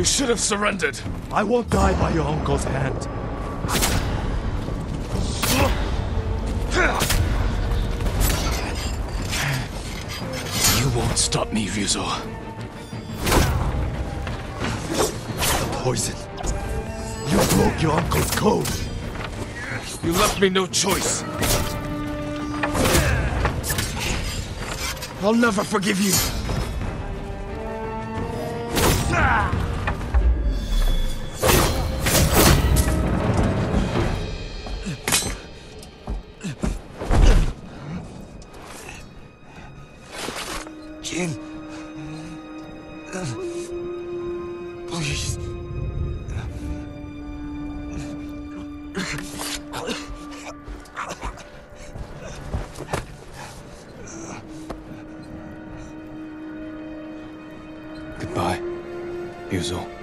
You should have surrendered. I won't die by your uncle's hand. You won't stop me, Ryuzo. Poison. You broke your uncle's code. You left me no choice. I'll never forgive you. Jin. Please. Goodbye, Ryuzo.